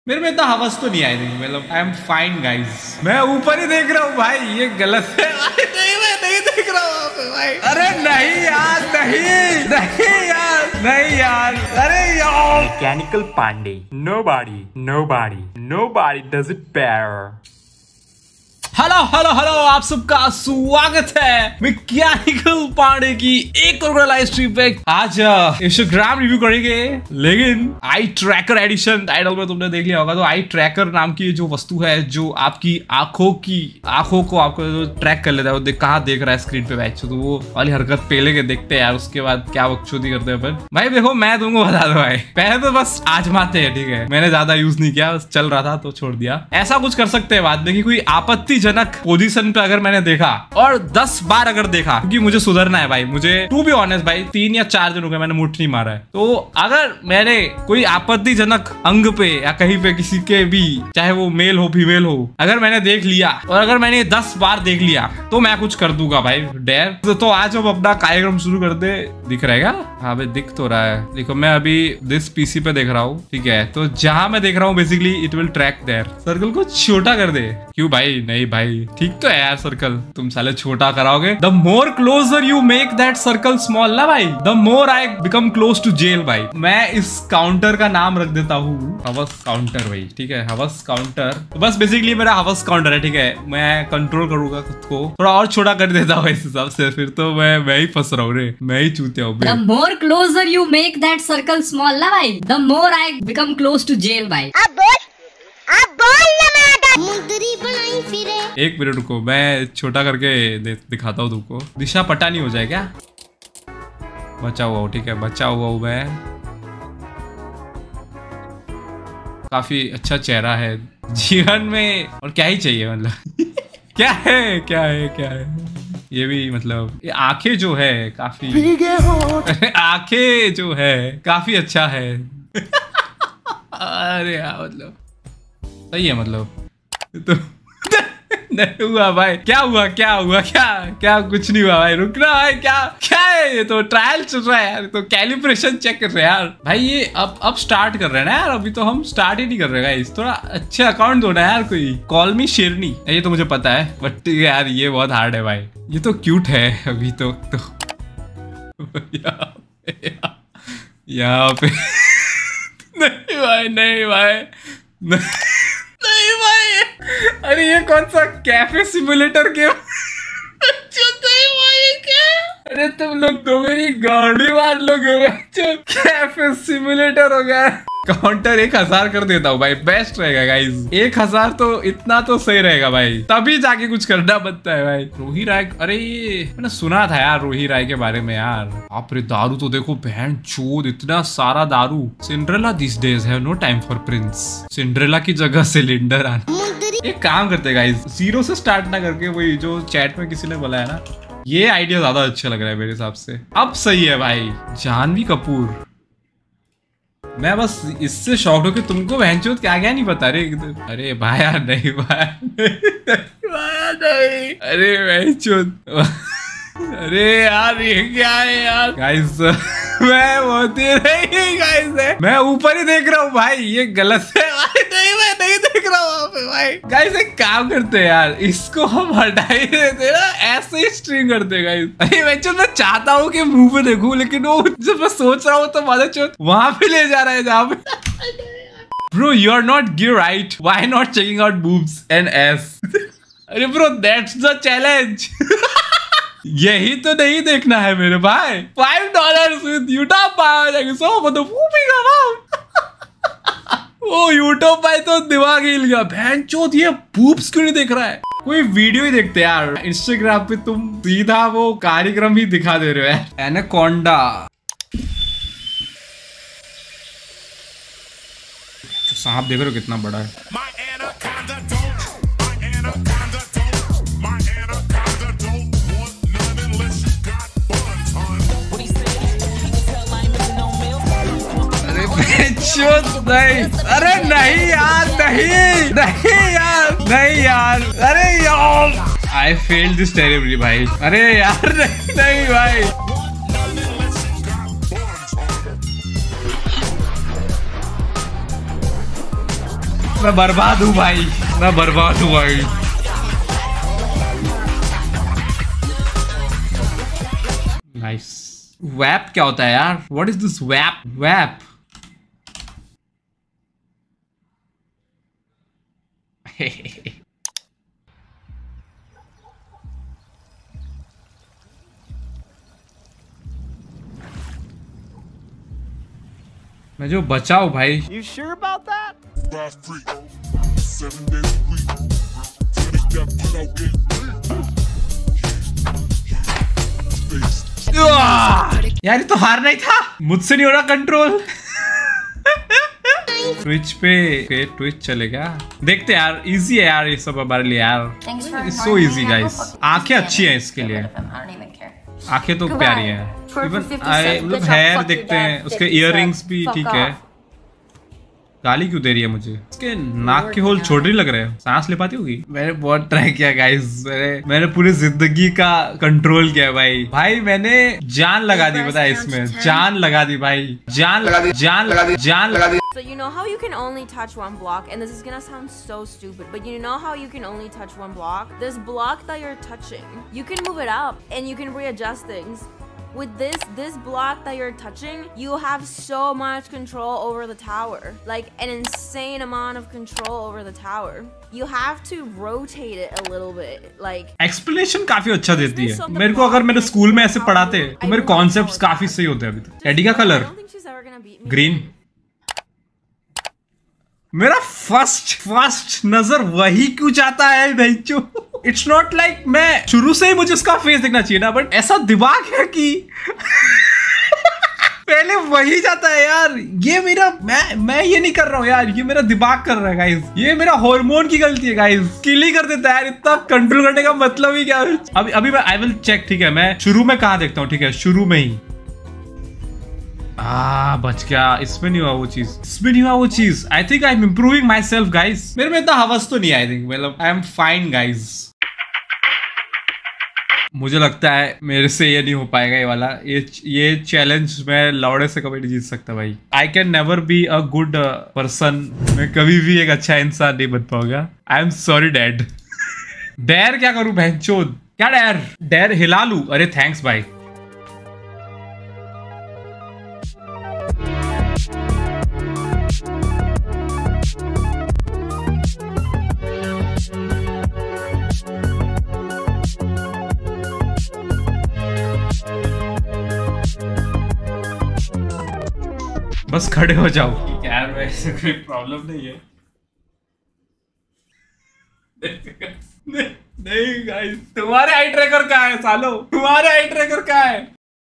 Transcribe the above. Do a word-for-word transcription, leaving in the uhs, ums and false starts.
मेरे में इतना हवस तो नहीं आई नहीं, मतलब आई एम फाइन गाइस। मैं ऊपर ही देख रहा हूँ भाई, ये गलत है भाई। नहीं मैं नहीं देख रहा हूँ भाई। अरे नहीं यार, नहीं नहीं यार, नहीं यार, अरे यार। Mechanical Pandey, nobody, nobody, nobody does it better. Hello hello hello, आप सबका स्वागत है मैकेनिकल पांडे की एक और लाइव स्ट्रीम पे। आज इंस्टाग्राम रिव्यू करेंगे, लेकिन आई ट्रैकर एडिशन। टाइटल में तुमने देख लिया होगा। तो आई ट्रैकर नाम की जो वस्तु है जो आपकी आंखों की आंखों को आपको जो ट्रैक कर लेता है, वो देख कहाँ देख रहा है स्क्रीन पे बैठ। तो वो वाली हरकत पहले के देखते हैं यार, उसके बाद क्या बकचोदी करते हैं अपन। भाई देखो, मैं तुमको बता दूं भाई, पहले तो बस आजमाते हैं, ठीक है। मैंने ज्यादा यूज नहीं किया, बस चल रहा था तो छोड़ दिया। ऐसा कुछ कर सकते हैं बाद में कि कोई आपत्ति जनक पोजीशन पे अगर मैंने देखा और दस बार अगर देखा, क्योंकि मुझे सुधरना है भाई। मुझे टू बी ऑनेस्ट भाई, तीन या चार दिन हो गए मैंने मुठ नहीं मारा है। तो अगर मैंने कोई आपत्तिजनक अंग पे या कहीं पे किसी के भी, चाहे वो मेल हो फीमेल हो, अगर मैंने देख लिया और अगर मैंने दस बार देख लिया तो मैं कुछ कर दूंगा भाई, डेयर। तो, तो आज हम अपना कार्यक्रम शुरू कर दे। दिख रहेगा? हाँ भाई दिख तो रहा है। देखो मैं अभी दिस पीसी पे देख रहा हूँ, ठीक है। तो जहां मैं देख रहा हूँ basically it will track there. Circle को छोटा कर दे। क्यों भाई? नहीं भाई ठीक तो है यार सर्कल, तुम साले छोटा कराओगे। The more closer you make that circle small ना भाई, the more I become close to jail भाई। मैं इस काउंटर का नाम रख देता हूँ हवस काउंटर भाई, ठीक है। हवस काउंटर तो बस बेसिकली मेरा हवस काउंटर है, ठीक है। मैं कंट्रोल करूंगा खुद को, थोड़ा और छोटा कर देता हूँ इस हिसाब से। फिर तो मैं मैं ही फंस रहा हूँ रे, मैं ही चूतिया हूँ। The more closer you make that circle small ना भाई, the more I become close to jail भाई। अब बोल, अब बोल ना मैं मुंदरी बनाई फिरे। एक मिनट रुको, मैं छोटा करके दिखाता हूँ तुमको। दिशा पटा नहीं हो जाए क्या? बचा हुआ हूँ, ठीक है, बचा हुआ हूँ मैं। काफी अच्छा चेहरा है जीवन में, और क्या ही चाहिए मतलब। क्या है क्या है क्या है ये भी, मतलब ये आंखें जो है काफी आंखें जो है काफी अच्छा है। अरे यार मतलब सही है, मतलब तो नहीं हुआ भाई। क्या हुआ क्या हुआ क्या क्या कुछ नहीं हुआ भाई, रुकना भाई। क्या क्या है ये? तो ट्रायल चल रहा है यार, तो कैलिब्रेशन चेक कर रहे हैं यार भाई। ये अब अब स्टार्ट कर रहे हैं ना यार, अभी तो हम स्टार्ट ही नहीं कर रहे हैं। थोड़ा अच्छा अकाउंट दो ना यार कोई। कॉल मी शेरनी, ये तो मुझे पता है, बट यार ये बहुत हार्ड है भाई। ये तो क्यूट है अभी तो, तो यहाँ पे नहीं भाई, नहीं भाई, नहीं भाई। अरे ये कौन सा कैफे सिमुलेटर गेम? अरे तुम लोग तो मेरी गाड़ी मार लोगे। कैफे सिमुलेटर हो गया। काउंटर एक हजार कर देता हूँ भाई, बेस्ट रहेगा गाइज। एक हजार तो इतना तो सही रहेगा भाई, तभी जाके कुछ करना बनता है भाई। रोही राय, अरे ये मैंने सुना था यार रोही राय के बारे में यार। आप रे दारू तो देखो बहन चोद, इतना सारा दारू। Cinderella this days have no time for prince. Cinderella की जगह सिलेंडर आना। एक काम करते गाइज, जीरो से स्टार्ट ना करके, वही जो चैट में किसी ने बोला है ना, ये आइडिया ज्यादा अच्छा लग रहा है मेरे हिसाब से। अब सही है भाई। जानवी कपूर, मैं बस इससे शॉक्ड हूँ कि तुमको बहनचोद क्या क्या नहीं पता रे। अरे भाया नहीं भाया नहीं, भाया नहीं, अरे बहनचोद। अरे यार ये क्या है यार गाइस? मैं होती नहीं गाइस, मैं ऊपर ही देख रहा हूँ भाई, ये गलत है भाई। नहीं मैं नहीं देख रहा हूँ भाई। गाइस एक काम करते हैं यार, इसको हम हटा ही देते ना, ऐसे ही स्ट्रीम करते गाइस। अरे मैं मैं चाहता हूँ कि मुंह पे देखूं, लेकिन वो जब मैं सोच रहा हूँ तो मजा चोट वहां पे ले जा रहा है जहाँ पे। Bro, you are not gear right. Why not checking out boobs and ass? अरे bro, that's the challenge. यही तो नहीं देखना है मेरे भाई। Five dollar with YouTube power so for the movie का। वो यूट्यूब भाई तो दिमाग हिल गया। बहन चोद ये बूब्स क्यों नहीं देख रहा है? कोई वीडियो ही देखते यार। इंस्टाग्राम पे तुम सीधा वो कार्यक्रम ही दिखा दे रहे हो यार। एनाकोंडा, सांप देख रहे हो कितना बड़ा है। नहीं, अरे नहीं यार, नहीं नहीं यार, नहीं यार, अरे यार आई फेल्ड दिस टेरिबली भाई। अरे यार नहीं नहीं भाई। मैं बर्बाद हूँ भाई, मैं बर्बाद हूँ भाई। नाइस। वैप क्या होता है यार? What is this vape? Vape मैं जो बचाऊ भाई। You sure about that? यार ये तो हारना ही था, मुझसे नहीं हो रहा कंट्रोल। ट्विच पे पे ट्विच चलेगा, देखते यार। इजी है यार ये सब हमारे लिए यार, सो इजी गाइस। आंखें अच्छी हैं इसके लिए, आंखें तो प्यारी हैं। इवन आई मतलब हेयर देखते हैं, उसके इयररिंग्स भी ठीक है। गाली क्यों दे रही है मुझे? इसके नाक के होल छोटे लग रहे हैं, सांस ले पाती होगी। मैंने बहुत ट्राई किया गाइस, मैंने मैंने पूरी जिंदगी का कंट्रोल किया भाई। भाई मैंने जान लगा दी, पता है इसमें जान लगा दी भाई, जान लगा दी, जान लगा दी, जान लगा दी। So you know how you can only touch one block, and this is gonna sound so stupid, but you know how you can only touch one block? This block that you're touching, you can move it up and you can readjust things. With this this block that you're touching, you have so much control over the tower, like an insane amount of control over the tower. You have to rotate it a little bit, like explanation काफी अच्छा देती है मेरे को। अगर मेरे school में ऐसे पढ़ाते तो मेरे कॉन्सेप्ट्स काफी सही होते हैं। अभी तक एडी का कलर ग्रीन, मेरा फर्स्ट फर्स्ट नजर वही क्यों चाहता है भाई जो। इट्स नॉट लाइक मैं शुरू से ही मुझे उसका फेस देखना चाहिए ना, बट ऐसा दिमाग है कि पहले वही जाता है यार। ये मेरा मैं मैं ये नहीं कर रहा हूँ यार, ये मेरा दिमाग कर रहा है गाइस, ये मेरा हार्मोन की गलती है गाइस। किल ही कर देता है यार, इतना कंट्रोल करने का मतलब ही क्या है? अभी अभी मैं आई विल चेक, ठीक है। मैं शुरू में कहाँ देखता हूँ, ठीक है शुरू में ही। आ, बच गया, इसमें नहीं हुआ वो चीज, इसमें नहीं हुआ वो चीज। I think I am improving my self guys. मेरे में इतना हवस तो नहीं, आई थिंक मतलब आई एम फाइन गाइज। मुझे लगता है मेरे से ये नहीं हो पाएगा ये वाला, ये ये चैलेंज मैं लौड़े से कभी नहीं जीत सकता भाई। I can never be a good person, मैं कभी भी एक अच्छा इंसान नहीं बन पाऊंगा। I am sorry dad. डैर क्या करूं बहनचोद? क्या डैर? डैर हिला लूं? अरे थैंक्स भाई। बस खड़े हो जाओ यार, वैसे कोई प्रॉब्लम नहीं है। नहीं, नहीं गाइस, तुम्हारे आई ट्रैकर कहाँ है सालो? तुम्हारे आई ट्रैकर कहाँ है?